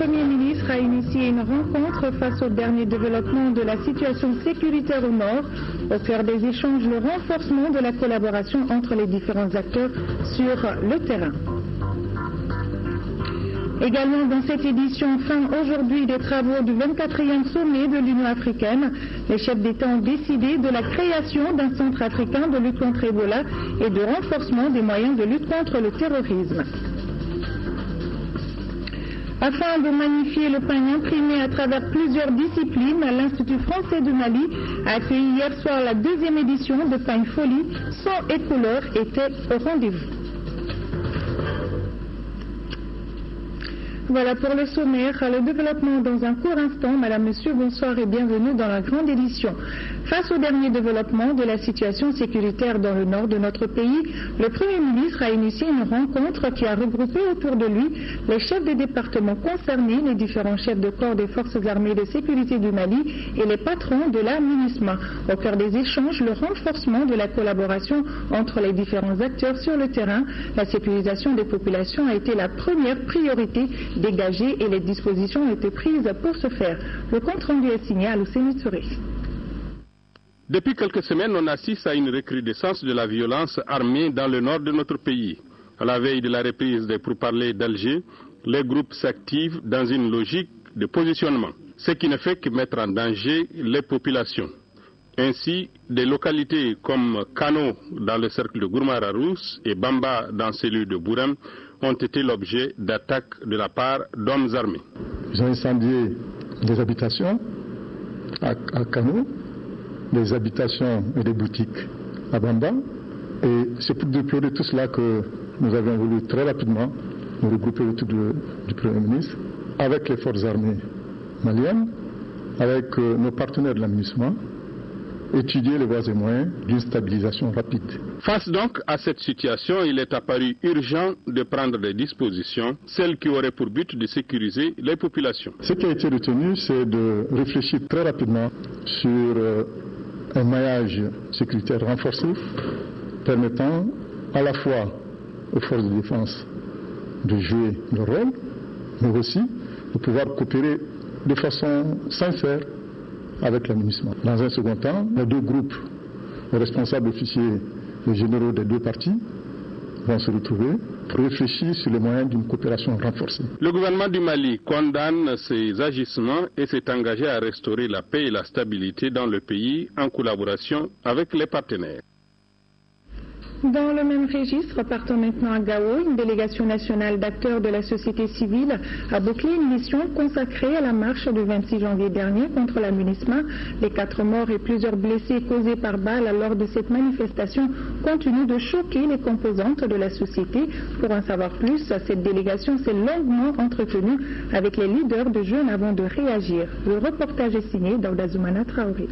Premier ministre a initié une rencontre face au dernier développement de la situation sécuritaire au nord. Au cœur des échanges, le renforcement de la collaboration entre les différents acteurs sur le terrain. Également dans cette édition, fin aujourd'hui des travaux du 24e sommet de l'Union africaine. Les chefs d'État ont décidé de la création d'un centre africain de lutte contre Ebola et de renforcement des moyens de lutte contre le terrorisme. Afin de magnifier le pain imprimé à travers plusieurs disciplines, l'Institut français de Mali a accueilli hier soir la deuxième édition de Pain Folie. Son et couleurs étaient au rendez-vous. Voilà pour le sommaire. Le développement dans un court instant. Madame, Monsieur, bonsoir et bienvenue dans la grande édition. Face au dernier développement de la situation sécuritaire dans le nord de notre pays, le Premier ministre a initié une rencontre qui a regroupé autour de lui les chefs des départements concernés, les différents chefs de corps des forces armées de sécurité du Mali et les patrons de la MINUSMA. Au cœur des échanges, le renforcement de la collaboration entre les différents acteurs sur le terrain. La sécurisation des populations a été la première priorité dégagée et les dispositions ont été prises pour ce faire. Le compte rendu est signé à Ousseynou Touré. Depuis quelques semaines, on assiste à une recrudescence de la violence armée dans le nord de notre pays. À la veille de la reprise des pourparlers d'Alger, les groupes s'activent dans une logique de positionnement, ce qui ne fait que mettre en danger les populations. Ainsi, des localités comme Kano dans le cercle de Gourmara-Rousse et Bamba dans celui de Bourem ont été l'objet d'attaques de la part d'hommes armés. Ils ont incendié des habitations à Kano, des habitations et des boutiques à Bamba. Et c'est pour déplorer tout cela que nous avions voulu très rapidement nous regrouper autour du Premier ministre avec les forces armées maliennes, avec nos partenaires de la MINUSMA, étudier les voies et moyens d'une stabilisation rapide. Face donc à cette situation, il est apparu urgent de prendre des dispositions, celles qui auraient pour but de sécuriser les populations. Ce qui a été retenu, c'est de réfléchir très rapidement sur un maillage sécuritaire renforcé, permettant à la fois aux forces de défense de jouer leur rôle, mais aussi de pouvoir coopérer de façon sincère avec la MINUSMA. Dans un second temps, les deux groupes, les responsables officiers et généraux des deux parties, vont se retrouver pour réfléchir sur les moyens d'une coopération renforcée. Le gouvernement du Mali condamne ces agissements et s'est engagé à restaurer la paix et la stabilité dans le pays en collaboration avec les partenaires. Dans le même registre, partons maintenant à Gao, une délégation nationale d'acteurs de la société civile a bouclé une mission consacrée à la marche du 26 janvier dernier contre la MINUSMA. Les 4 morts et plusieurs blessés causés par balles lors de cette manifestation continuent de choquer les composantes de la société. Pour en savoir plus, cette délégation s'est longuement entretenue avec les leaders de jeunes avant de réagir. Le reportage est signé d'Audazoumana Traoré.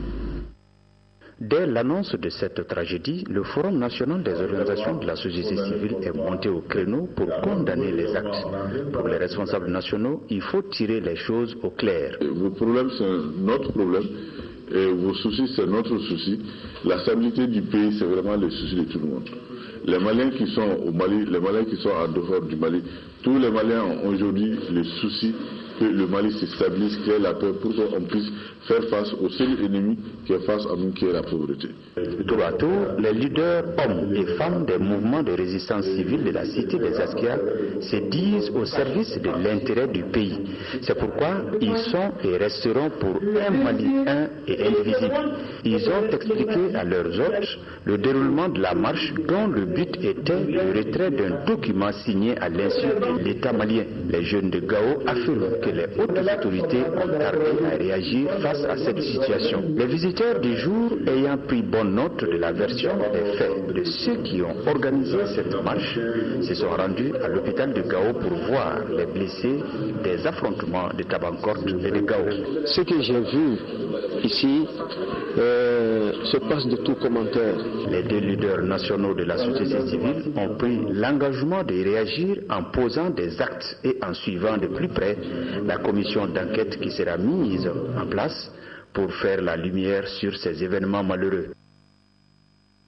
Dès l'annonce de cette tragédie, le Forum national des organisations de la société civile est monté au créneau pour condamner les actes. Pour les responsables nationaux, il faut tirer les choses au clair. Vos problèmes, c'est notre problème, et vos soucis, c'est notre souci. La stabilité du pays, c'est vraiment le souci de tout le monde. Les Maliens qui sont au Mali, les Maliens qui sont en dehors du Mali, tous les Maliens ont aujourd'hui le souci que le Mali se stabilise, qu'il y ait la paix pour qu'on puisse faire face au seul ennemi qui est face à nous, qui est la pauvreté. Tour à tour, les leaders hommes et femmes des mouvements de résistance civile de la cité des Askia se disent au service de l'intérêt du pays. C'est pourquoi ils sont et resteront pour un Mali un et indivisible. Ils ont expliqué à leurs hôtes le déroulement de la marche dont le but était le retrait d'un document signé à l'insu de l'État malien. Les jeunes de Gao affirment que les hautes autorités ont tardé à réagir face à cette situation. Les visiteurs du jour ayant pris bonne note de la version des faits de ceux qui ont organisé cette marche se sont rendus à l'hôpital de Gao pour voir les blessés des affrontements de Tabancourt et de Gao. Ce que j'ai vu ici se passe de tout commentaire. Les deux leaders nationaux de la société civile ont pris l'engagement de réagir en posant des actes et en suivant de plus près la commission d'enquête qui sera mise en place pour faire la lumière sur ces événements malheureux.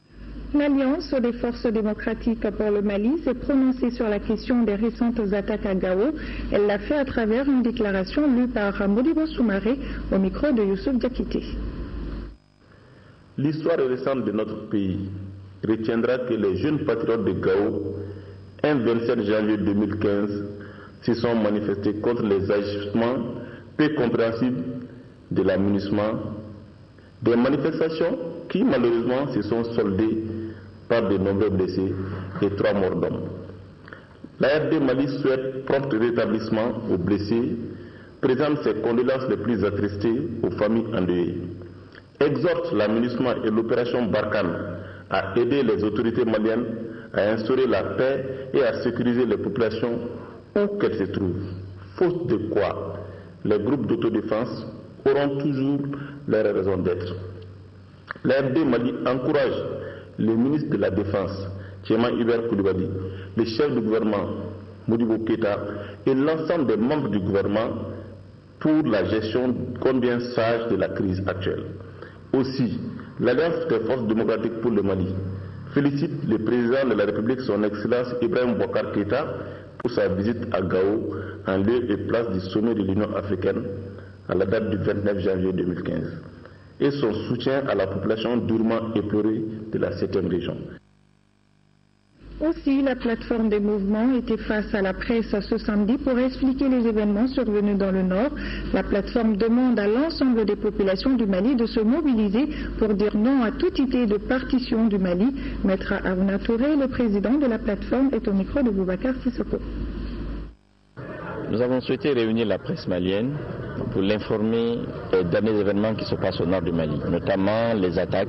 L'Alliance des forces démocratiques pour le Mali s'est prononcée sur la question des récentes attaques à Gao. Elle l'a fait à travers une déclaration lue par Modibo Soumaré au micro de Youssouf Diakité. L'histoire récente de notre pays retiendra que les jeunes patriotes de Gao, un 27 janvier 2015, se sont manifestés contre les agissements peu compréhensibles de l'aménagement, des manifestations qui malheureusement se sont soldées par de nombreux blessés et 3 morts d'hommes. La RD Mali souhaite prompt rétablissement aux blessés, présente ses condoléances les plus attristées aux familles endeuillées, exhorte l'aménagement et l'opération Barkhane à aider les autorités maliennes à instaurer la paix et à sécuriser les populations où qu'elles se trouvent, faute de quoi les groupes d'autodéfense auront toujours leur raison d'être. La RD Mali encourage le ministre de la Défense, Tchéman Hubert Koulibaly, le chef du gouvernement, Modibo Keïta, et l'ensemble des membres du gouvernement pour la gestion combien sage de la crise actuelle. Aussi, l'Alliance des forces démocratiques pour le Mali félicite le président de la République, son Excellence Ibrahim Boubacar Keïta, pour sa visite à Gao en lieu et place du sommet de l'Union africaine à la date du 29 janvier 2015 et son soutien à la population durement éplorée de la 7e région. Aussi, la plateforme des mouvements était face à la presse ce samedi pour expliquer les événements survenus dans le Nord. La plateforme demande à l'ensemble des populations du Mali de se mobiliser pour dire non à toute idée de partition du Mali. Maître Aruna Touré, le président de la plateforme, est au micro de Boubacar Sissoko. Nous avons souhaité réunir la presse malienne pour l'informer des derniers événements qui se passent au nord du Mali, notamment les attaques,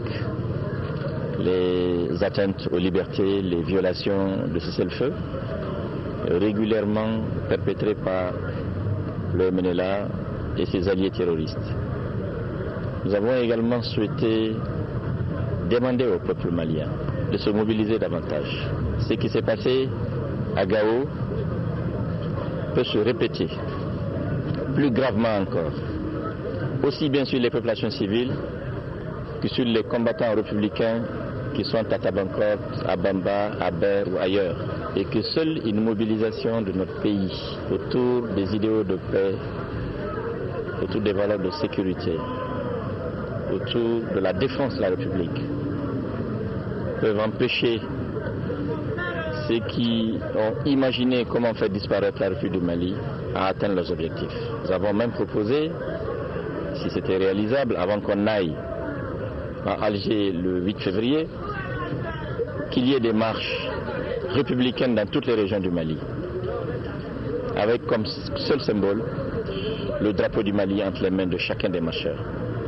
les atteintes aux libertés, les violations de cessez-le-feu régulièrement perpétrées par le MNLA et ses alliés terroristes. Nous avons également souhaité demander au peuple malien de se mobiliser davantage. Ce qui s'est passé à Gao peut se répéter, plus gravement encore, aussi bien sur les populations civiles que sur les combattants républicains qui sont à Tabankot, à Bamba, à Ber ou ailleurs, et que seule une mobilisation de notre pays autour des idéaux de paix, autour des valeurs de sécurité, autour de la défense de la République, peuvent empêcher ceux qui ont imaginé comment faire disparaître la République du Mali à atteindre leurs objectifs. Nous avons même proposé, si c'était réalisable, avant qu'on aille à Alger le 8 février, qu'il y ait des marches républicaines dans toutes les régions du Mali, avec comme seul symbole le drapeau du Mali entre les mains de chacun des marcheurs.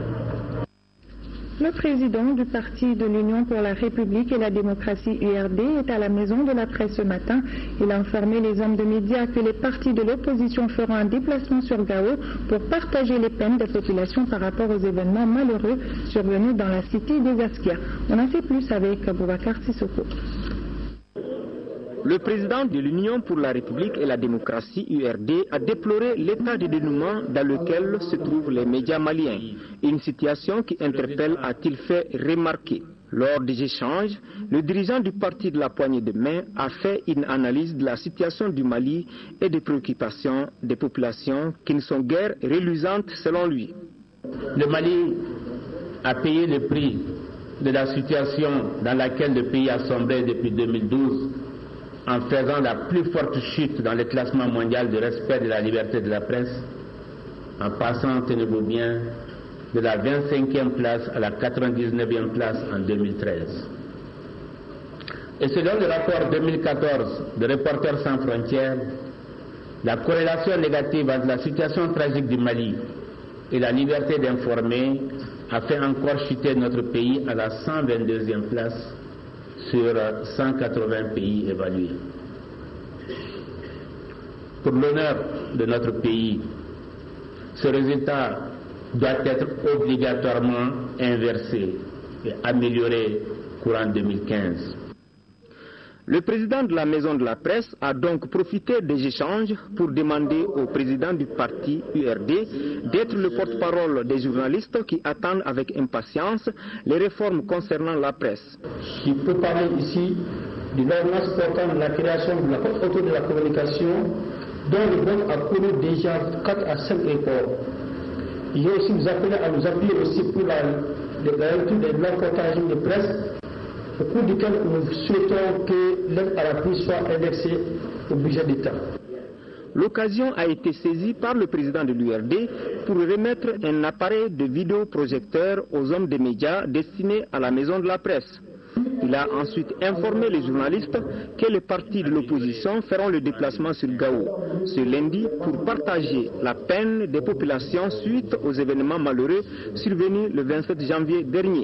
Le président du Parti de l'Union pour la République et la démocratie URD est à la maison de la presse ce matin. Il a informé les hommes de médias que les partis de l'opposition feront un déplacement sur Gao pour partager les peines des populations par rapport aux événements malheureux survenus dans la cité des Askia. On en sait plus avec Boubacar Sissoko. Le président de l'Union pour la République et la démocratie URD a déploré l'état de dénouement dans lequel se trouvent les médias maliens, une situation qui interpelle, a-t-il fait remarquer. Lors des échanges, le dirigeant du parti de la poignée de main a fait une analyse de la situation du Mali et des préoccupations des populations qui ne sont guère reluisantes selon lui. Le Mali a payé le prix de la situation dans laquelle le pays a sombré depuis 2012 en faisant la plus forte chute dans le classement mondial de respect de la liberté de la presse, en passant, tenez-vous bien, de la 25e place à la 99e place en 2013. Et selon le rapport 2014 de Reporters sans frontières, la corrélation négative entre la situation tragique du Mali et la liberté d'informer a fait encore chuter notre pays à la 122e place sur 180 pays évalués. Pour l'honneur de notre pays, ce résultat doit être obligatoirement inversé et amélioré courant 2015. Le président de la Maison de la Presse a donc profité des échanges pour demander au président du parti URD d'être le porte-parole des journalistes qui attendent avec impatience les réformes concernant la presse. Je peux parler ici d'une ordonnance portant la création de la haute autorité de la communication dont le vote a connu déjà 4 à 5 efforts. Il y a aussi nous appeler à nous appuyer aussi pour la lecture des lois portant la de presse, au cours duquel nous souhaitons que l'aide à la presse soit indexée au budget d'État. L'occasion a été saisie par le président de l'URD pour remettre un appareil de vidéoprojecteur aux hommes des médias destinés à la Maison de la Presse. Il a ensuite informé les journalistes que les partis de l'opposition feront le déplacement sur Gao ce lundi pour partager la peine des populations suite aux événements malheureux survenus le 27 janvier dernier.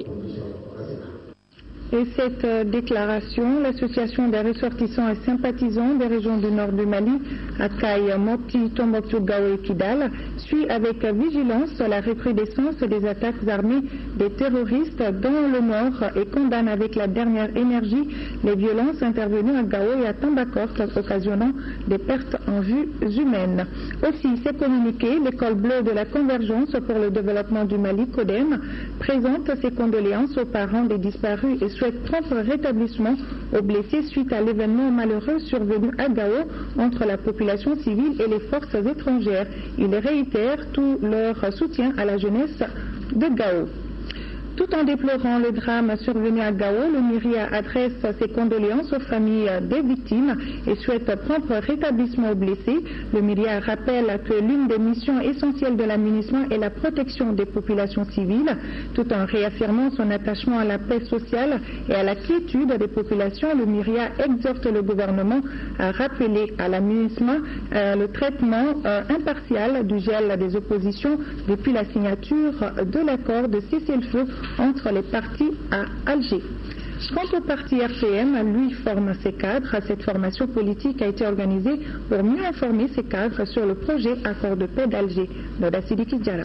Et cette déclaration, l'association des ressortissants et sympathisants des régions du nord du Mali, Akaï, Mopti, Tombouctou, Gao et Kidal, suit avec vigilance la recrudescence des attaques armées des terroristes dans le nord et condamne avec la dernière énergie les violences intervenues à Gao et à Tambakort, occasionnant des pertes en vies humaines. Aussi, c'est communiqué, l'école bleue de la convergence pour le développement du Mali, CODEM, présente ses condoléances aux parents des disparus et souhaite prompt rétablissement aux blessés suite à l'événement malheureux survenu à Gao entre la population civile et les forces étrangères. Il réitère tout leur soutien à la jeunesse de Gao. Tout en déplorant le drame survenu à Gao, le MIRIA adresse ses condoléances aux familles des victimes et souhaite prompt rétablissement aux blessés. Le MIRIA rappelle que l'une des missions essentielles de l'administration est la protection des populations civiles, tout en réaffirmant son attachement à la paix sociale et à la quiétude des populations. Le MIRIA exhorte le gouvernement à rappeler à l'administration le traitement impartial du gel des oppositions depuis la signature de l'accord de cessez-le-feu entre les partis à Alger. Quant au parti RPM, lui forme ses cadres. Cette formation politique a été organisée pour mieux informer ses cadres sur le projet Accord de paix d'Alger. Noda Sidiki Diarra.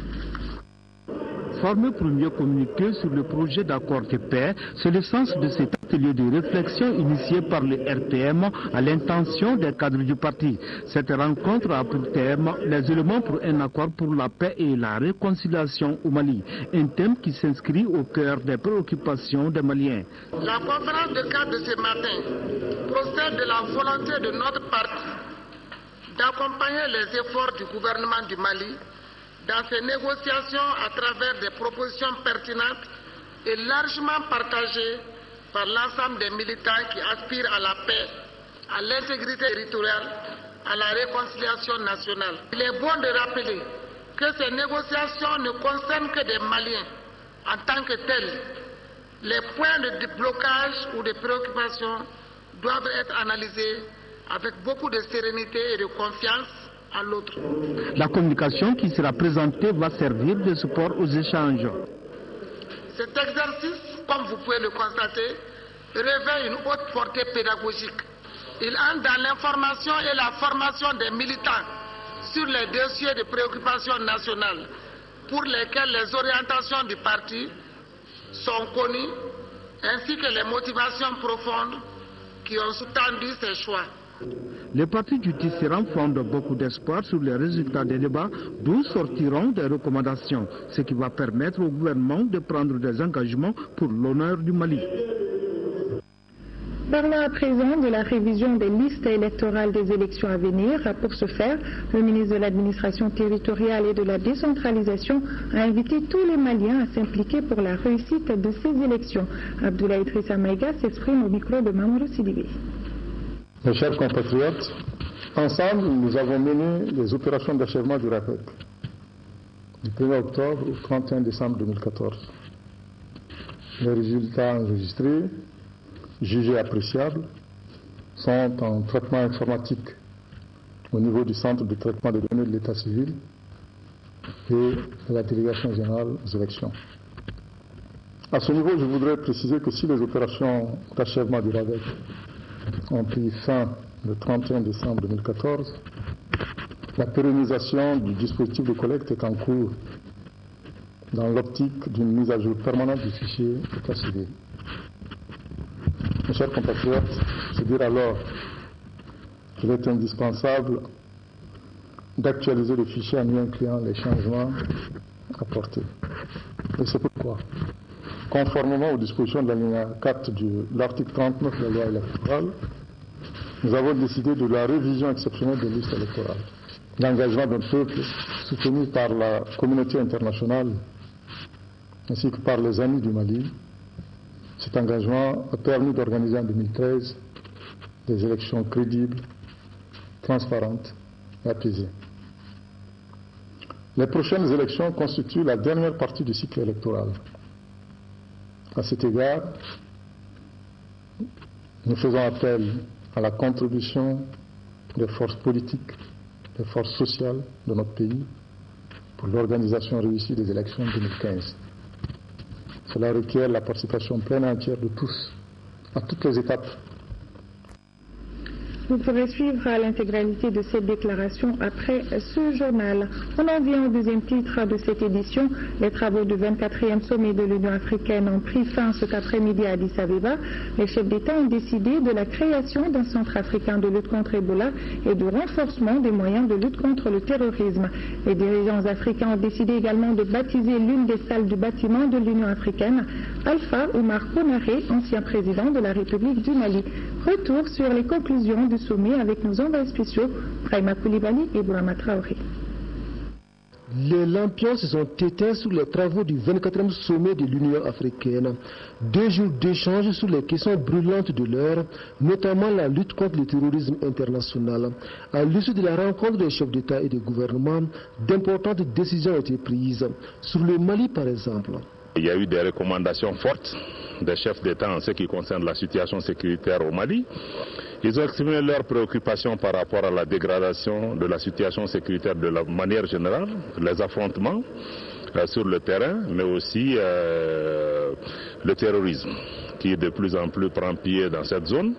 Formé pour mieux communiquer sur le projet d'accord de paix, c'est le sens de cet atelier de réflexion initié par le RPM à l'intention des cadres du parti. Cette rencontre a pour thème les éléments pour un accord pour la paix et la réconciliation au Mali, un thème qui s'inscrit au cœur des préoccupations des Maliens. La conférence de cadre de ce matin procède de la volonté de notre parti d'accompagner les efforts du gouvernement du Mali dans ces négociations à travers des propositions pertinentes et largement partagées par l'ensemble des militants qui aspirent à la paix, à l'intégrité territoriale, à la réconciliation nationale. Il est bon de rappeler que ces négociations ne concernent que des Maliens en tant que tels. Les points de blocage ou de préoccupation doivent être analysés avec beaucoup de sérénité et de confiance à l'autre. La communication qui sera présentée va servir de support aux échanges. Cet exercice, comme vous pouvez le constater, revêt une haute portée pédagogique. Il entre dans l'information et la formation des militants sur les dossiers de préoccupation nationale pour lesquels les orientations du parti sont connues, ainsi que les motivations profondes qui ont sous-tendu ces choix. Les partis du tisserand fondent beaucoup d'espoir sur les résultats des débats, d'où sortiront des recommandations, ce qui va permettre au gouvernement de prendre des engagements pour l'honneur du Mali. Parlons à présent de la révision des listes électorales des élections à venir. Pour ce faire, le ministre de l'Administration territoriale et de la décentralisation a invité tous les Maliens à s'impliquer pour la réussite de ces élections. Abdoulaye Idrissa Maïga s'exprime au micro de Mamoudou Sidibé. Mes chers compatriotes, ensemble, nous avons mené les opérations d'achèvement du RAPEC du 1er octobre au 31 décembre 2014. Les résultats enregistrés, jugés appréciables, sont en traitement informatique au niveau du centre de traitement des données de l'état civil et de la délégation générale aux élections. À ce niveau, je voudrais préciser que si les opérations d'achèvement du RAPEC ont pris fin le 31 décembre 2014, la pérennisation du dispositif de collecte est en cours dans l'optique d'une mise à jour permanente du fichier d'état civil. Mes chers compatriotes, C'est dire alors qu'il est indispensable d'actualiser le fichier en y incluant les changements apportés. Et c'est pourquoi, conformément aux dispositions de l'alinéa 4 de l'article 39 de la loi électorale, nous avons décidé de la révision exceptionnelle des listes électorales. L'engagement d'un peuple soutenu par la communauté internationale ainsi que par les amis du Mali, cet engagement a permis d'organiser en 2013 des élections crédibles, transparentes et apaisées. Les prochaines élections constituent la dernière partie du cycle électoral. À cet égard, nous faisons appel à la contribution des forces politiques, des forces sociales de notre pays pour l'organisation réussie des élections 2015. Cela requiert la participation pleine et entière de tous, à toutes les étapes. Vous pourrez suivre l'intégralité de cette déclaration après ce journal. On en vient au deuxième titre de cette édition. Les travaux du 24e sommet de l'Union africaine ont pris fin cet après-midi à Addis Abeba. Les chefs d'État ont décidé de la création d'un centre africain de lutte contre Ebola et du renforcement des moyens de lutte contre le terrorisme. Les dirigeants africains ont décidé également de baptiser l'une des salles du bâtiment de l'Union africaine, Alpha Oumar Konaré, ancien président de la République du Mali. Retour sur les conclusions du sommet avec nos envoyés spéciaux, Brahima Koulibaly et Bourama Traoré. Les lampions se sont éteints sur les travaux du 24e sommet de l'Union africaine. 2 jours d'échanges sur les questions brûlantes de l'heure, notamment la lutte contre le terrorisme international. À l'issue de la rencontre des chefs d'État et de gouvernement, d'importantes décisions ont été prises. Sur le Mali, par exemple. Il y a eu des recommandations fortes des chefs d'État en ce qui concerne la situation sécuritaire au Mali. Ils ont exprimé leurs préoccupations par rapport à la dégradation de la situation sécuritaire de la manière générale, les affrontements sur le terrain, mais aussi le terrorisme qui de plus en plus prend pied dans cette zone.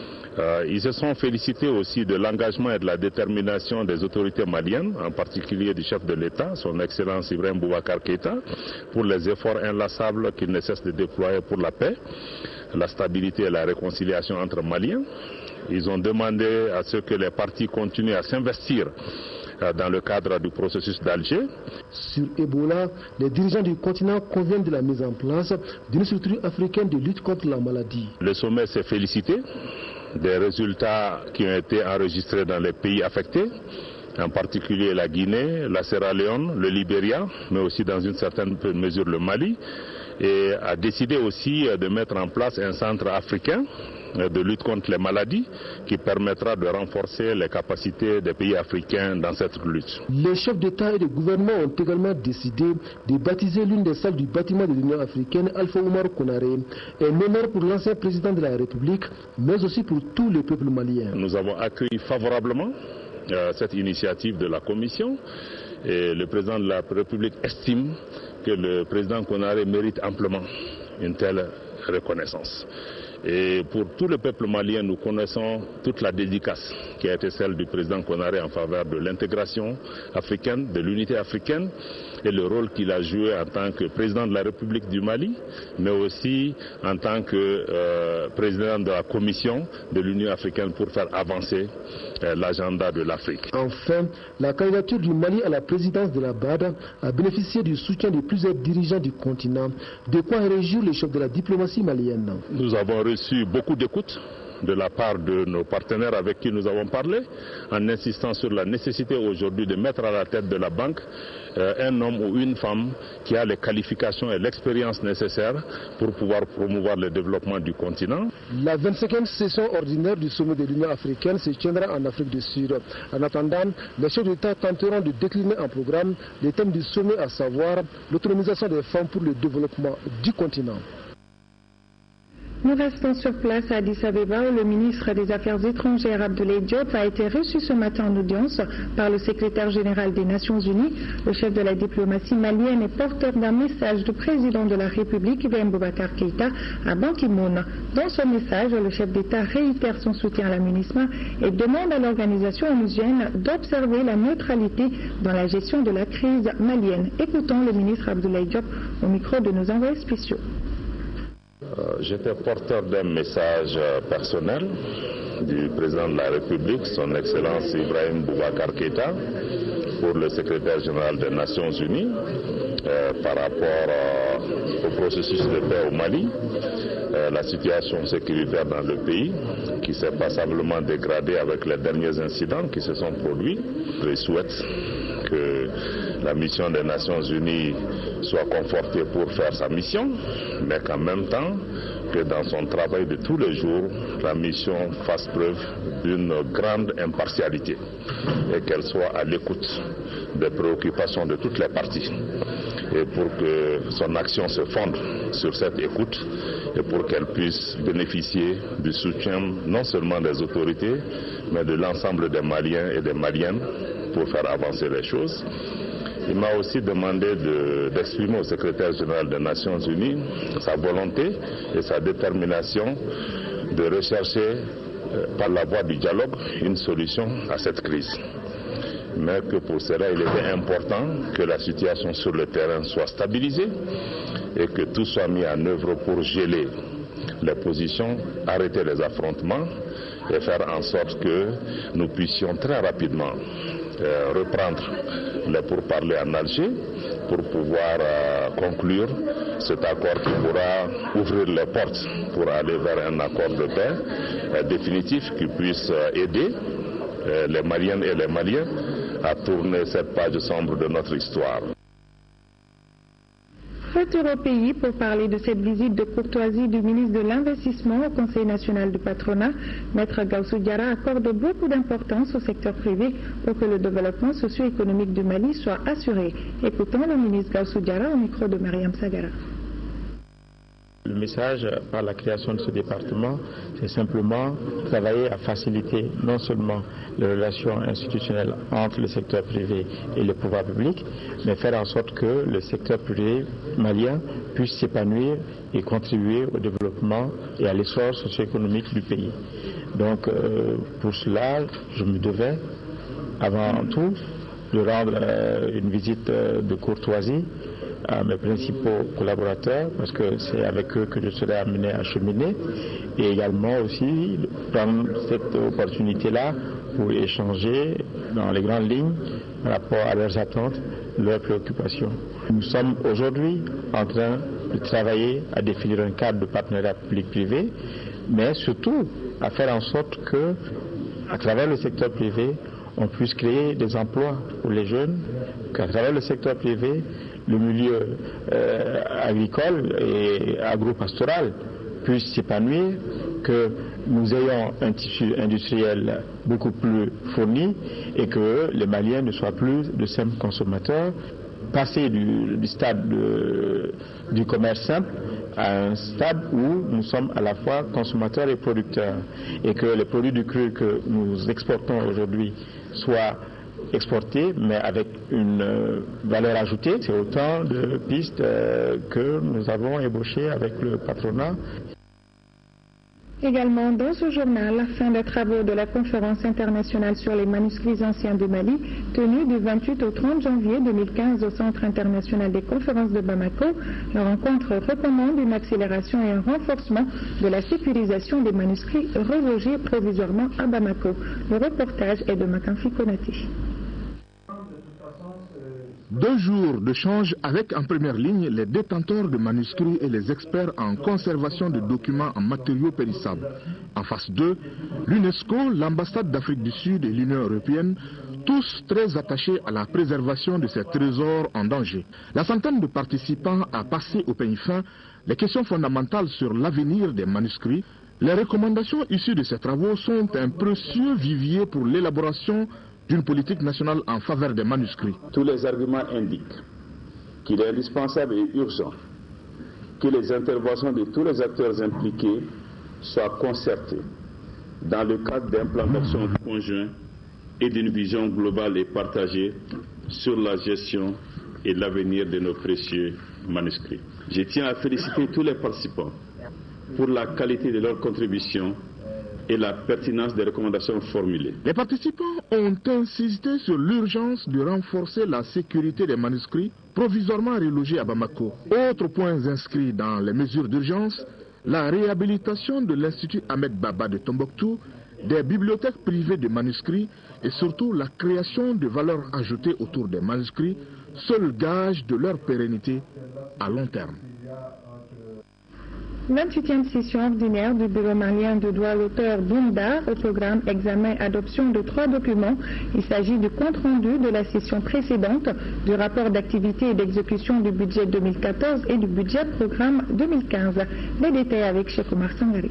Ils se sont félicités aussi de l'engagement et de la détermination des autorités maliennes, en particulier du chef de l'État, son Excellence Ibrahim Boubacar Keïta, pour les efforts inlassables qu'il ne cesse de déployer pour la paix, la stabilité et la réconciliation entre Maliens. Ils ont demandé à ce que les partis continuent à s'investir dans le cadre du processus d'Alger. Sur Ebola, les dirigeants du continent conviennent de la mise en place d'une structure africaine de lutte contre la maladie. Le sommet s'est félicité des résultats qui ont été enregistrés dans les pays affectés, en particulier la Guinée, la Sierra Leone, le Libéria, mais aussi dans une certaine mesure le Mali, et a décidé aussi de mettre en place un centre africain de lutte contre les maladies qui permettra de renforcer les capacités des pays africains dans cette lutte. Les chefs d'État et de gouvernement ont également décidé de baptiser l'une des salles du bâtiment de l'Union africaine, Alpha Oumar Konaré, un honneur pour l'ancien président de la République, mais aussi pour tout le peuple malien. Nous avons accueilli favorablement cette initiative de la Commission et le président de la République estime que le président Konaré mérite amplement une telle reconnaissance. Et pour tout le peuple malien, nous connaissons toute la dédicace qui a été celle du président Konaré en faveur de l'intégration africaine, de l'unité africaine et le rôle qu'il a joué en tant que président de la République du Mali, mais aussi en tant que président de la Commission de l'Union africaine pour faire avancer l'agenda de l'Afrique. Enfin, la candidature du Mali à la présidence de la BAD a bénéficié du soutien de plusieurs dirigeants du continent, de quoi réjouir les chefs de la diplomatie malienne. Nous avons reçu beaucoup d'écoute de la part de nos partenaires avec qui nous avons parlé, en insistant sur la nécessité aujourd'hui de mettre à la tête de la banque un homme ou une femme qui a les qualifications et l'expérience nécessaires pour pouvoir promouvoir le développement du continent. La 25e session ordinaire du sommet de l'Union africaine se tiendra en Afrique du Sud. En attendant, les chefs d'État tenteront de décliner en programme les thèmes du sommet, à savoir l'autonomisation des femmes pour le développement du continent. Nous restons sur place à Addis Abeba où le ministre des Affaires étrangères Abdoulaye Diop a été reçu ce matin en audience par le secrétaire général des Nations Unies. Le chef de la diplomatie malienne est porteur d'un message du président de la République, Ibrahim Boubacar Keïta, à Ban Ki-moon. Dans son message, le chef d'État réitère son soutien à la MINUSMA et demande à l'organisation onusienne d'observer la neutralité dans la gestion de la crise malienne. Écoutons le ministre Abdoulaye Diop au micro de nos envoyés spéciaux. J'étais porteur d'un message personnel du président de la République, son Excellence Ibrahim Boubacar Keïta, pour le secrétaire général des Nations Unies par rapport au processus de paix au Mali, la situation sécuritaire dans le pays qui s'est passablement dégradée avec les derniers incidents qui se sont produits. Je souhaite que la mission des Nations Unies soit confortée pour faire sa mission, mais qu'en même temps, que dans son travail de tous les jours, la mission fasse preuve d'une grande impartialité et qu'elle soit à l'écoute des préoccupations de toutes les parties. Et pour que son action se fonde sur cette écoute et pour qu'elle puisse bénéficier du soutien non seulement des autorités, mais de l'ensemble des Maliens et des Maliennes pour faire avancer les choses. Il m'a aussi demandé d'exprimer au secrétaire général des Nations Unies sa volonté et sa détermination de rechercher par la voie du dialogue une solution à cette crise. Mais que pour cela, il était important que la situation sur le terrain soit stabilisée et que tout soit mis en œuvre pour geler les positions, arrêter les affrontements et faire en sorte que nous puissions très rapidement reprendre les pourparlers en Alger pour pouvoir conclure cet accord qui pourra ouvrir les portes pour aller vers un accord de paix définitif qui puisse aider les Maliennes et les Maliens à tourner cette page sombre de notre histoire. Retour au pays pour parler de cette visite de courtoisie du ministre de l'Investissement au Conseil national du patronat. Maître Gaussou Diarra accorde beaucoup d'importance au secteur privé pour que le développement socio-économique du Mali soit assuré. Écoutons le ministre Gaussou Diarra au micro de Mariam Sagara. Le message par la création de ce département, c'est simplement travailler à faciliter non seulement les relations institutionnelles entre le secteur privé et le pouvoir public, mais faire en sorte que le secteur privé malien puisse s'épanouir et contribuer au développement et à l'essor socio-économique du pays. Donc pour cela, je me devais avant tout de rendre une visite de courtoisie à mes principaux collaborateurs, parce que c'est avec eux que je serai amené à cheminer, et également aussi prendre cette opportunité-là pour échanger dans les grandes lignes par rapport à leurs attentes, leurs préoccupations. Nous sommes aujourd'hui en train de travailler à définir un cadre de partenariat public-privé, mais surtout à faire en sorte que, à travers le secteur privé, on puisse créer des emplois pour les jeunes, qu'à travers le secteur privé, le milieu agricole et agro-pastoral puisse s'épanouir, que nous ayons un tissu industriel beaucoup plus fourni et que les Maliens ne soient plus de simples consommateurs. Passer du stade du commerce simple à un stade où nous sommes à la fois consommateurs et producteurs, et que les produits du cru que nous exportons aujourd'hui soient exportés, mais avec une valeur ajoutée. C'est autant de pistes que nous avons ébauchées avec le patronat. Également dans ce journal, la fin des travaux de la conférence internationale sur les manuscrits anciens du Mali, tenue du 28 au 30 janvier 2015 au Centre international des conférences de Bamako. La rencontre recommande une accélération et un renforcement de la sécurisation des manuscrits relogés provisoirement à Bamako. Le reportage est de Makanfi Konaté. 2 jours d'échange avec en première ligne les détenteurs de manuscrits et les experts en conservation de documents en matériaux périssables. En face d'eux, l'UNESCO, l'ambassade d'Afrique du Sud et l'Union européenne, tous très attachés à la préservation de ces trésors en danger. La centaine de participants a passé au peigne fin les questions fondamentales sur l'avenir des manuscrits. Les recommandations issues de ces travaux sont un précieux vivier pour l'élaboration d'une politique nationale en faveur des manuscrits. Tous les arguments indiquent qu'il est indispensable et urgent que les interventions de tous les acteurs impliqués soient concertées dans le cadre d'un plan d'action conjoint et d'une vision globale et partagée sur la gestion et l'avenir de nos précieux manuscrits. Je tiens à féliciter tous les participants pour la qualité de leur contribution et la pertinence des recommandations formulées. Les participants ont insisté sur l'urgence de renforcer la sécurité des manuscrits provisoirement relogés à Bamako. Autres points inscrits dans les mesures d'urgence, La réhabilitation de l'Institut Ahmed Baba de Tombouctou, des bibliothèques privées de manuscrits et surtout la création de valeur ajoutée autour des manuscrits, seul gage de leur pérennité à long terme. 28e session ordinaire du Bureau malien de droit d'auteur BUMDA au programme examen adoption de 3 documents. Il s'agit du compte-rendu de la session précédente, du rapport d'activité et d'exécution du budget 2014 et du budget programme 2015. Les détails avec Cheikh Omar Sangari.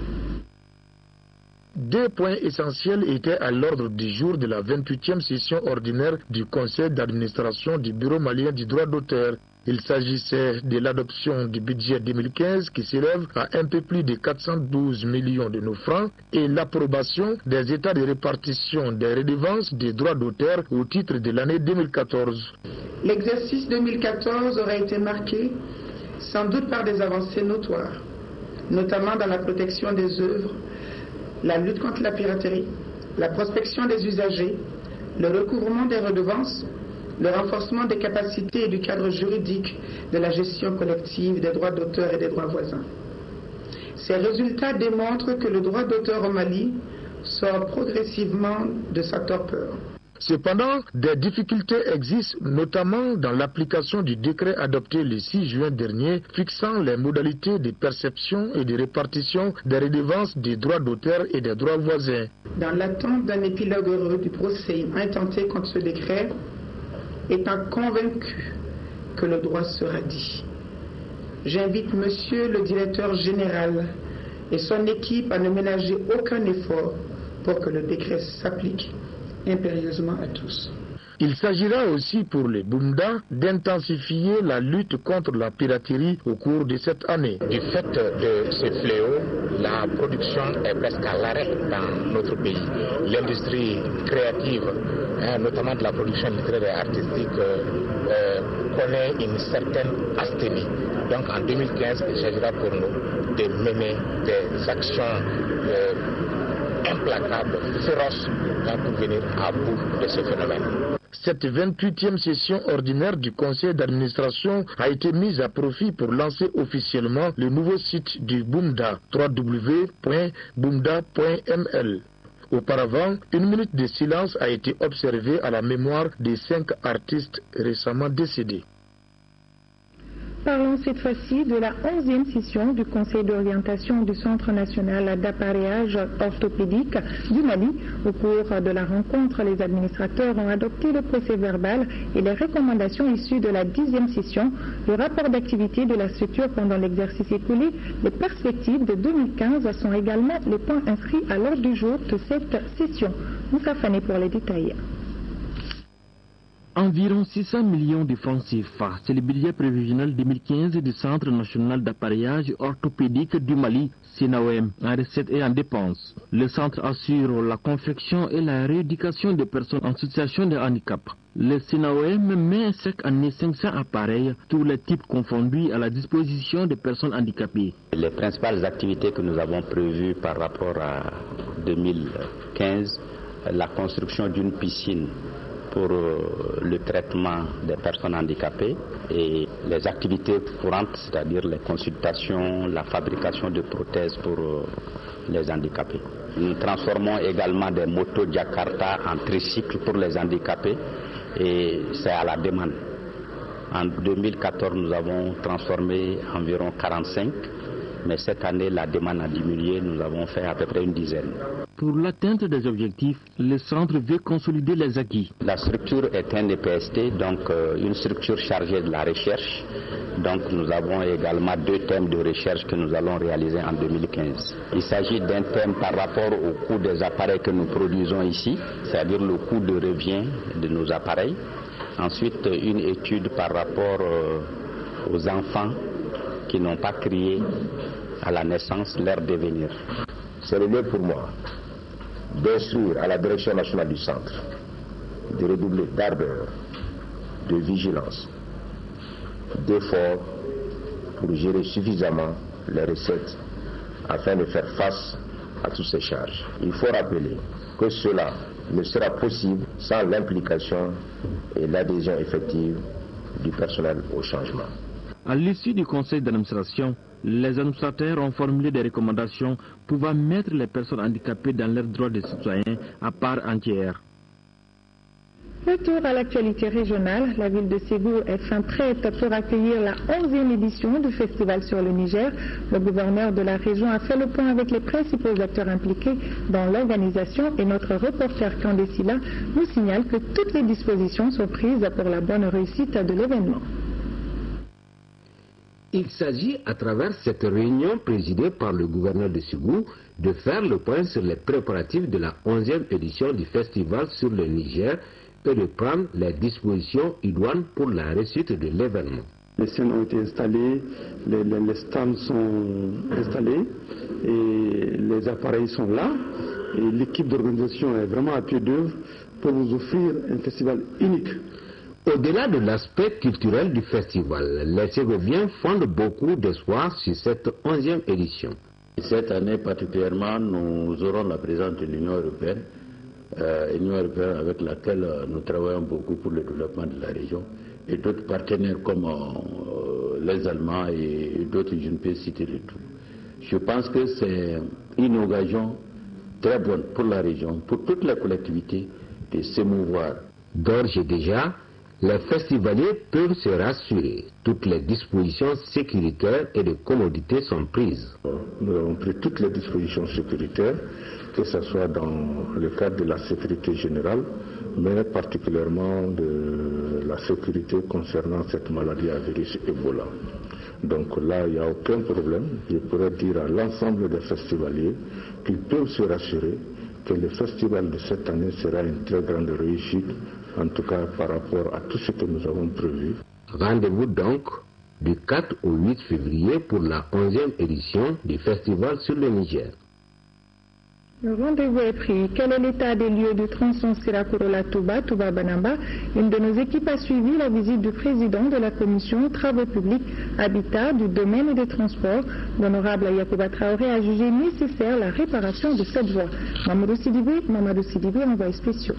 2 points essentiels étaient à l'ordre du jour de la 28e session ordinaire du Conseil d'administration du Bureau malien du droit d'auteur. Il s'agissait de l'adoption du budget 2015 qui s'élève à un peu plus de 412 millions de nos francs et l'approbation des états de répartition des redevances des droits d'auteur au titre de l'année 2014. L'exercice 2014 aura été marqué sans doute par des avancées notoires, notamment dans la protection des œuvres, la lutte contre la piraterie, la prospection des usagers, le recouvrement des redevances, le renforcement des capacités et du cadre juridique de la gestion collective des droits d'auteur et des droits voisins. Ces résultats démontrent que le droit d'auteur au Mali sort progressivement de sa torpeur. Cependant, des difficultés existent, notamment dans l'application du décret adopté le 6 juin dernier fixant les modalités de perception et de répartition des redevances des droits d'auteur et des droits voisins. Dans l'attente d'un épilogue heureux du procès intenté contre ce décret, étant convaincu que le droit sera dit, j'invite Monsieur le Directeur Général et son équipe à ne ménager aucun effort pour que le décret s'applique impérieusement à tous. Il s'agira aussi pour les BUMDA d'intensifier la lutte contre la piraterie au cours de cette année. Du fait de ce fléau, la production est presque à l'arrêt dans notre pays. L'industrie créative, notamment de la production littéraire et artistique, connaît une certaine asthénie. Donc en 2015, il s'agira pour nous de mener des actions implacables, féroces, pour venir à bout de ce phénomène. Cette 28e session ordinaire du conseil d'administration a été mise à profit pour lancer officiellement le nouveau site du BUMDA, www.bumda.ml. Auparavant, une minute de silence a été observée à la mémoire des 5 artistes récemment décédés. Parlons cette fois-ci de la 11e session du Conseil d'orientation du Centre national d'appareillage orthopédique du Mali. Au cours de la rencontre, les administrateurs ont adopté le procès-verbal et les recommandations issues de la 10e session, le rapport d'activité de la structure pendant l'exercice écoulé. Les perspectives de 2015 sont également les points inscrits à l'ordre du jour de cette session. Moussa Fane pour les détails. Environ 600 millions de francs CFA, c'est le budget prévisionnel 2015 du Centre national d'appareillage orthopédique du Mali, SINAOM, en recettes et en dépenses. Le centre assure la confection et la rééducation des personnes en situation de handicap. Le SINAOM met chaque année 500 appareils, tous les types confondus, à la disposition des personnes handicapées. Les principales activités que nous avons prévues par rapport à 2015, la construction d'une piscine pour le traitement des personnes handicapées et les activités courantes, c'est-à-dire les consultations, la fabrication de prothèses pour les handicapés. Nous transformons également des motos Jakarta en tricycles pour les handicapés et c'est à la demande. En 2014, nous avons transformé environ 45, mais cette année, la demande a diminué, nous avons fait à peu près une dizaine. Pour l'atteinte des objectifs, le centre veut consolider les acquis. La structure est un EPST, donc une structure chargée de la recherche. Donc nous avons également 2 thèmes de recherche que nous allons réaliser en 2015. Il s'agit d'un thème par rapport au coût des appareils que nous produisons ici, c'est-à-dire le coût de revient de nos appareils. Ensuite, une étude par rapport aux enfants qui n'ont pas crié à la naissance leur devenir. C'est le lieu pour moi d'instruire à la direction nationale du centre de redoubler d'ardeur, de vigilance, d'efforts pour gérer suffisamment les recettes afin de faire face à toutes ces charges. Il faut rappeler que cela ne sera possible sans l'implication et l'adhésion effective du personnel au changement. À l'issue du conseil d'administration, Les administrateurs ont formulé des recommandations pouvant mettre les personnes handicapées dans leurs droits de citoyens à part entière. Retour à l'actualité régionale, la ville de Ségou est fin prête pour accueillir la 11e édition du Festival sur le Niger. Le gouverneur de la région a fait le point avec les principaux acteurs impliqués dans l'organisation et notre reporter Candesila nous signale que toutes les dispositions sont prises pour la bonne réussite de l'événement. Il s'agit, à travers cette réunion présidée par le gouverneur de Ségou, de faire le point sur les préparatifs de la 11e édition du Festival sur le Niger et de prendre les dispositions idoines pour la réussite de l'événement. Les scènes ont été installées, les stands sont installés et les appareils sont là. Et l'équipe d'organisation est vraiment à pied d'œuvre pour vous offrir un festival unique. Au-delà de l'aspect culturel du festival, les Ségoviens fondent beaucoup d'espoir sur cette 11e édition. Cette année particulièrement, nous aurons la présence de l'Union européenne. Union européenne avec laquelle nous travaillons beaucoup pour le développement de la région, et d'autres partenaires comme les Allemands et d'autres, je ne peux citer de tout. Je pense que c'est une occasion très bonne pour la région, pour toute la collectivité, de s'émouvoir. D'ores et déjà, les festivaliers peuvent se rassurer. Toutes les dispositions sécuritaires et de commodité sont prises. Nous avons pris toutes les dispositions sécuritaires, que ce soit dans le cadre de la sécurité générale, mais particulièrement de la sécurité concernant cette maladie à virus Ebola. Donc là, il n'y a aucun problème. Je pourrais dire à l'ensemble des festivaliers qu'ils peuvent se rassurer que le festival de cette année sera une très grande réussite, en tout cas par rapport à tout ce que nous avons prévu. Rendez-vous donc du 4 au 8 février pour la 11e édition du Festival sur le Niger. Le rendez-vous est pris. Quel est l'état des lieux du tronçon Sirakorola-Touba, Touba-Banamba? Une de nos équipes a suivi la visite du président de la commission Travaux publics, Habitat, du domaine et des transports. L'honorable Yacouba Traoré a jugé nécessaire la réparation de cette voie. Mamadou Sidibé, envoyé spéciaux.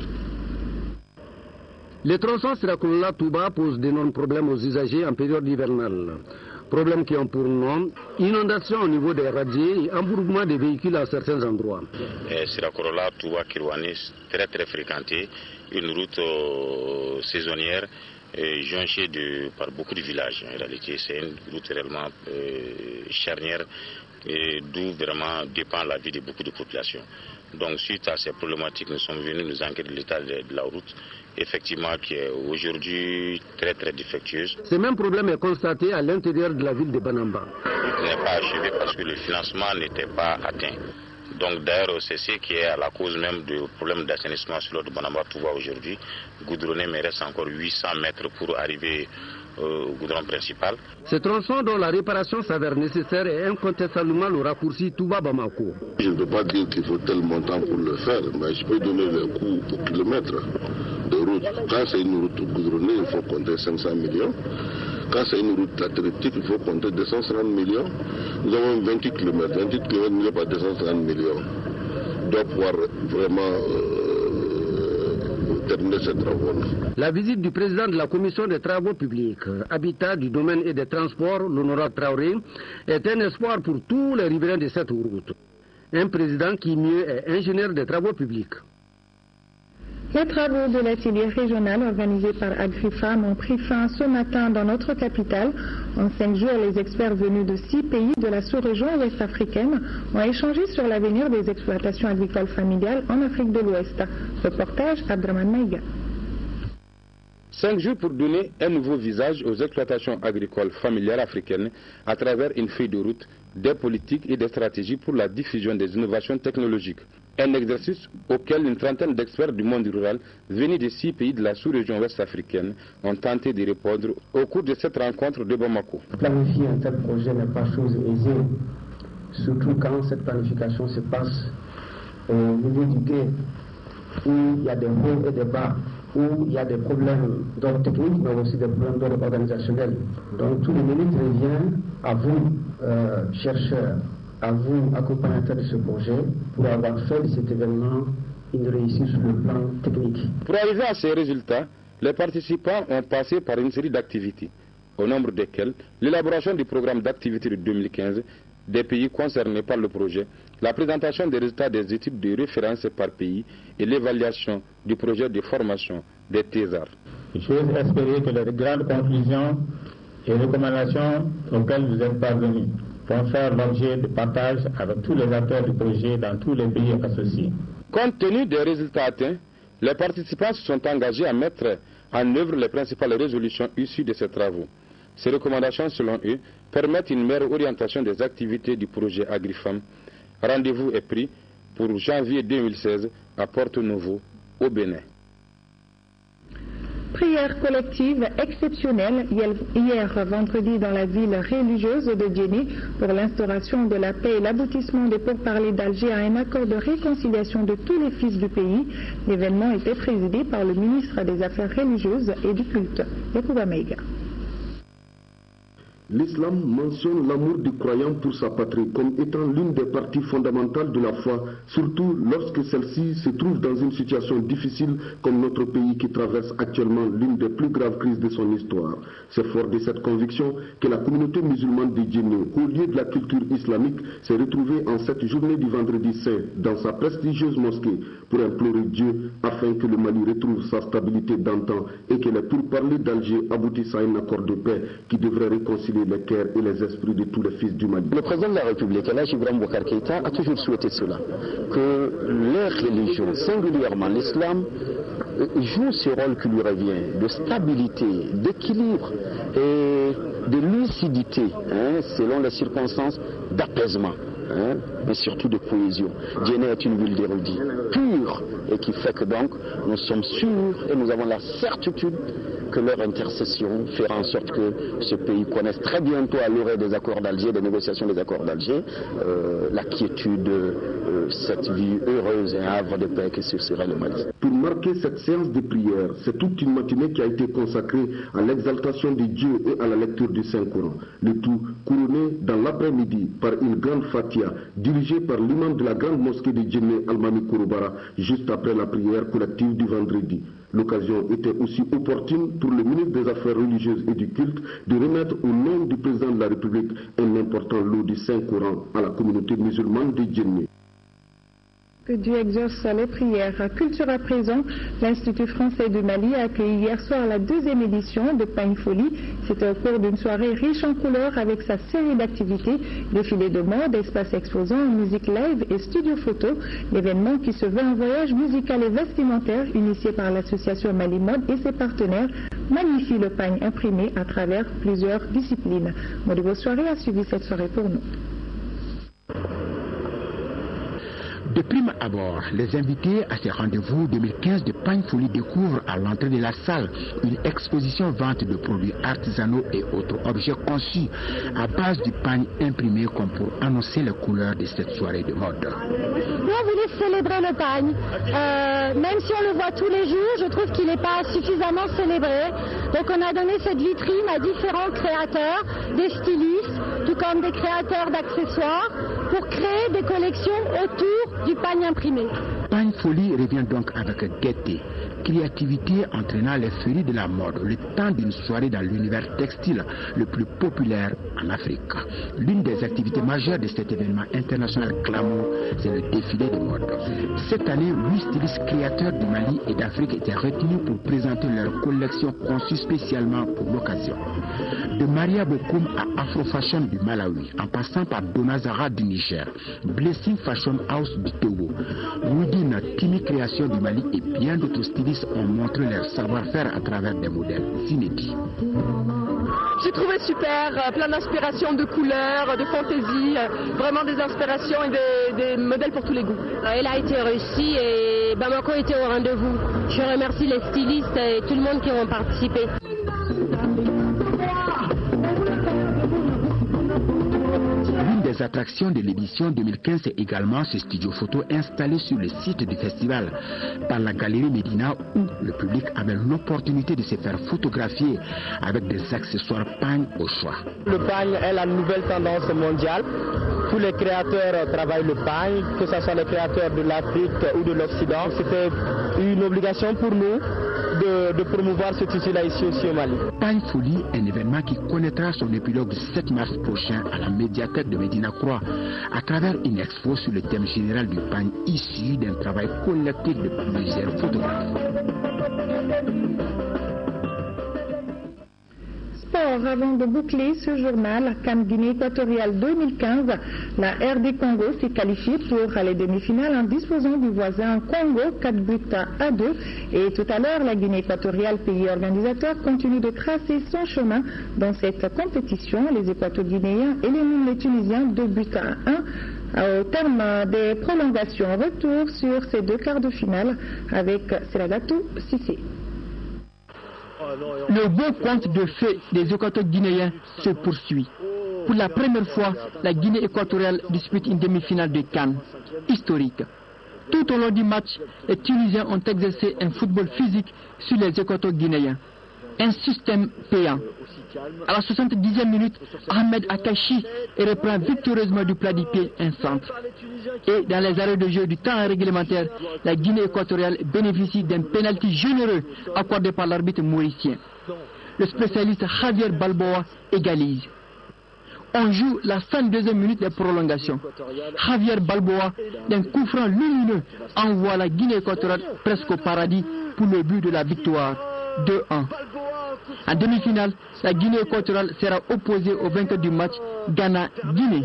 Les tronçons Sirakorola-Touba posent d'énormes problèmes aux usagers en période hivernale. Problèmes qui ont pour nom inondation au niveau des radiers et embourbement des véhicules à certains endroits. Sirakorola, Touba, Kirwani, très fréquentée, une route saisonnière jonchée par beaucoup de villages. En réalité, c'est une route réellement charnière d'où vraiment dépend la vie de beaucoup de populations. Donc suite à ces problématiques, nous sommes venus nous enquêter de l'état de la route, effectivement qui est aujourd'hui très défectueuse. Ce même problème est constaté à l'intérieur de la ville de Banamba. La route n'est pas achevée parce que le financement n'était pas atteint. Donc d'ailleurs c'est ce qui est à la cause même du problème d'assainissement sur l'eau de Banamba-Touba aujourd'hui. Goudronné, mais reste encore 800 mètres pour arriver au goudron principal. Ce tronçon dont la réparation s'avère nécessaire est incontestablement le raccourci Touba-Bamako. Je ne peux pas dire qu'il faut tel montant pour le faire, mais je peux donner le coût au kilomètre de route. Quand c'est une route goudronnée, il faut compter 500 millions. Quand c'est une route latéritique, il faut compter 230 millions. Nous avons 28 km. 28 km n'est pas 230 millions. On doit pouvoir vraiment terminer ces travaux. La visite du président de la commission des travaux publics, Habitat, du domaine et des transports, l'honorable Traoré, est un espoir pour tous les riverains de cette route. Un président qui mieux est ingénieur des travaux publics. Les travaux de l'atelier régional organisé par Agrifam ont pris fin ce matin dans notre capitale. En 5 jours, les experts venus de 6 pays de la sous-région ouest africaine ont échangé sur l'avenir des exploitations agricoles familiales en Afrique de l'Ouest. Reportage Abdraman Maïga. 5 jours pour donner un nouveau visage aux exploitations agricoles familiales africaines à travers une feuille de route, des politiques et des stratégies pour la diffusion des innovations technologiques. Un exercice auquel une trentaine d'experts du monde rural venus de 6 pays de la sous-région ouest africaine ont tenté de répondre au cours de cette rencontre de Bamako. Planifier un tel projet n'est pas chose aisée, surtout quand cette planification se passe au niveau du gué, où il y a des hauts et des bas, où il y a des problèmes d'ordre technique, mais aussi des problèmes d'ordre organisationnel. Donc tout le mérite revient à vous, chercheurs, à vous, accompagnateurs de ce projet, pour avoir fait de cet événement une réussite sur le plan technique. Pour arriver à ces résultats, les participants ont passé par une série d'activités. au nombre desquels l'élaboration du programme d'activité de 2015 des pays concernés par le projet, la présentation des résultats des études de référence par pays et l'évaluation du projet de formation des thésards. J'ose espérer que les grandes conclusions et recommandations auxquelles vous êtes parvenus vont faire l'objet de partage avec tous les acteurs du projet dans tous les pays associés. Compte tenu des résultats atteints, les participants se sont engagés à mettre en œuvre les principales résolutions issues de ces travaux. Ces recommandations, selon eux, permettent une meilleure orientation des activités du projet AgriFam. Rendez-vous est pris pour janvier 2016 à Porto Novo, au Bénin. Prière collective exceptionnelle hier vendredi dans la ville religieuse de Djenné pour l'instauration de la paix et l'aboutissement des pourparlers d'Alger à un accord de réconciliation de tous les fils du pays. L'événement était présidé par le ministre des Affaires religieuses et du culte, Yacouba Maïga. L'islam mentionne l'amour du croyant pour sa patrie comme étant l'une des parties fondamentales de la foi, surtout lorsque celle-ci se trouve dans une situation difficile comme notre pays qui traverse actuellement l'une des plus graves crises de son histoire. C'est fort de cette conviction que la communauté musulmane de Djenné, au lieu de la culture islamique, s'est retrouvée en cette journée du vendredi saint dans sa prestigieuse mosquée pour implorer Dieu afin que le Mali retrouve sa stabilité d'antan et que les pourparlers d'Alger aboutissent à un accord de paix qui devrait réconcilier les cœurs et les esprits de tous les fils du Mali. Le président de la République, Elhadji Ibrahim Boubacar Keïta, a toujours souhaité cela, que les religions, singulièrement l'islam, jouent ce rôle qui lui revient de stabilité, d'équilibre et de lucidité, selon les circonstances, d'apaisement. Mais surtout de cohésion. Djenné est une ville d'érudits pure et qui fait que donc nous sommes sûrs et nous avons la certitude que leur intercession fera en sorte que ce pays connaisse très bientôt à l'orée des accords d'Alger, des négociations des accords d'Alger, la quiétude, cette vie heureuse et un havre de paix que ce serait le Mali. Pour marquer cette séance de prière, c'est toute une matinée qui a été consacrée à l'exaltation de Dieu et à la lecture du Saint-Coran. Le tout couronné dans l'après-midi par une grande fatia dirigée par l'imam de la grande mosquée de Djenné, Almami Kouroubara, juste après la prière collective du vendredi. L'occasion était aussi opportune pour le ministre des Affaires religieuses et du culte de remettre au nom du président de la République un important lot du Saint-Coran à la communauté musulmane de Djenné. Que Dieu exauce les prières. Culture à présent, l'Institut français du Mali a accueilli hier soir la 2e édition de Pagne Folie. C'était au cours d'une soirée riche en couleurs avec sa série d'activités, défilé de mode, espace exposant, musique live et studio photo. L'événement qui se veut un voyage musical et vestimentaire initié par l'association Mali Mode et ses partenaires magnifie le pagne imprimé à travers plusieurs disciplines. Modibo Soirée a suivi cette soirée pour nous. De prime abord, les invités à ces rendez-vous 2015 de Pagne Folie découvrent à l'entrée de la salle une exposition vente de produits artisanaux et autres objets conçus à base du pagne imprimé comme pour annoncer les couleurs de cette soirée de mode. Nous, on voulait célébrer le pagne. Même si on le voit tous les jours, je trouve qu'il n'est pas suffisamment célébré. Donc on a donné cette vitrine à différents créateurs, des stylistes, tout comme des créateurs d'accessoires, pour créer des collections autour du pagne imprimé. Pagne Folie revient donc avec gaieté, créativité entraînant les féeries de la mode, le temps d'une soirée dans l'univers textile le plus populaire en Afrique. L'une des activités majeures de cet événement international glamour, c'est le défilé de mode. Cette année, 8 stylistes créateurs du Mali et d'Afrique étaient retenus pour présenter leur collection conçue spécialement pour l'occasion. De Maria Bokoum à Afro Fashion du Malawi, en passant par Donazara du Niger, Blessing Fashion House du Togo, Woodin Timi Création du Mali et bien d'autres stylistes ont montré leur savoir-faire à travers des modèles inédits. J'ai trouvé super, plein d'inspirations, de couleurs, de fantaisie, vraiment des inspirations et des modèles pour tous les goûts. Elle a été réussie et Bamako était au rendez-vous. Je remercie les stylistes et tout le monde qui ont participé. L'une des attractions de l'édition 2015 est également ce studio photo installé sur le site du festival par la Galerie Médina où le public avait l'opportunité de se faire photographier avec des accessoires pagne au choix. Le pagne est la nouvelle tendance mondiale tous les créateurs travaillent le pain, que ce soit les créateurs de l'Afrique ou de l'Occident. C'était une obligation pour nous de promouvoir ce tissu-là ici aussi au Mali. Pagne Folie, un événement qui connaîtra son épilogue le 7 mars prochain à la médiathèque de Médina Croix, à travers une expo sur le thème général du pagne issu d'un travail collectif de plusieurs photographes. Sport, avant de boucler ce journal, CAN Guinée équatoriale 2015, la RD Congo s'est qualifiée pour les demi-finales en disposant du voisin Congo 4-2. Et tout à l'heure, la Guinée équatoriale, pays organisateur, continue de tracer son chemin dans cette compétition. Les Équato-Guinéens éliminent les Tunisiens 2-1. Au terme des prolongations, retour sur ces deux quarts de finale avec Seragatou Sissé. Le beau conte de fées des Équato-Guinéens se poursuit. Pour la première fois, la Guinée équatoriale dispute une demi-finale de CAN, historique. Tout au long du match, les Tunisiens ont exercé un football physique sur les Équato-Guinéens. Un système payant. À la 70e minute, Ahmed Akachi reprend victorieusement du plat du pied un centre. Et dans les arrêts de jeu du temps réglementaire, la Guinée équatoriale bénéficie d'un pénalty généreux accordé par l'arbitre mauricien. Le spécialiste Javier Balboa égalise. On joue la 102e minute de prolongation. Javier Balboa, d'un coup franc lumineux, envoie la Guinée équatoriale presque au paradis pour le but de la victoire. 2-1. En demi-finale, la Guinée équatoriale sera opposée au vainqueur du match Ghana-Guinée.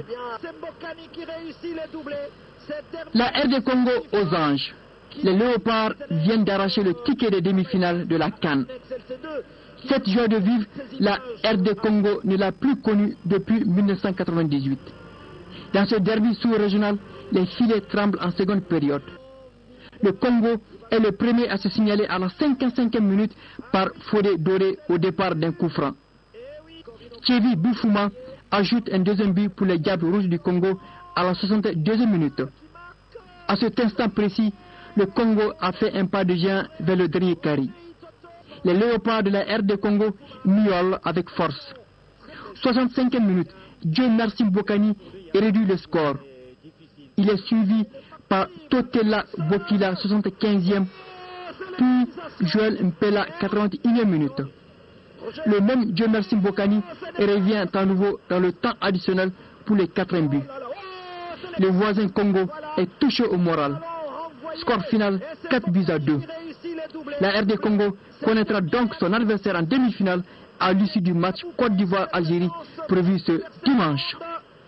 La RD Congo aux anges. Les Léopards viennent d'arracher le ticket de demi-finale de la CAN. Cette joie de vivre, la RD Congo ne l'a plus connue depuis 1998. Dans ce derby sous-régional, les filets tremblent en seconde période. Le Congo est le premier à se signaler à la 55e minute par Fodé Doré au départ d'un coup franc. Thierry Boufouma ajoute un deuxième but pour les Diables Rouges du Congo à la 62e minute. À cet instant précis, le Congo a fait un pas de géant vers le dernier carré. Les Léopards de la RD Congo miaulent avec force. 65e minute, Dieu merci Bokani réduit le score. Il est suivi par Totela Bokila 75e, puis Joël Mpela 81e minute. Le même Dieu merci Bokani revient à nouveau dans le temps additionnel pour les 4e but. Le voisin Congo est touché au moral. Score final 4-2. La RD Congo connaîtra donc son adversaire en demi-finale à l'issue du match Côte d'Ivoire-Algérie prévu ce dimanche.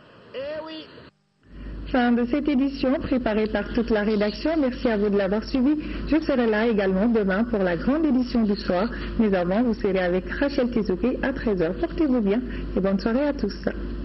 Fin de cette édition préparée par toute la rédaction. Merci à vous de l'avoir suivi. Je serai là également demain pour la grande édition du soir. Mais avant, vous serez avec Rachel Tizouki à 13h. Portez-vous bien et bonne soirée à tous.